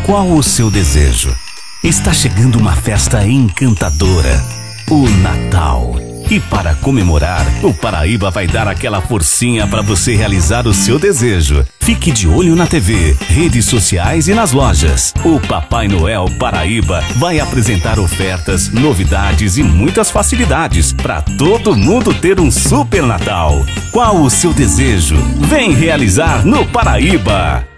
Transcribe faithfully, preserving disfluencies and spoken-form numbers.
Qual o seu desejo? Está chegando uma festa encantadora, o Natal. E para comemorar, o Paraíba vai dar aquela forcinha para você realizar o seu desejo. Fique de olho na T V, redes sociais e nas lojas. O Papai Noel Paraíba vai apresentar ofertas, novidades e muitas facilidades para todo mundo ter um super Natal. Qual o seu desejo? Vem realizar no Paraíba!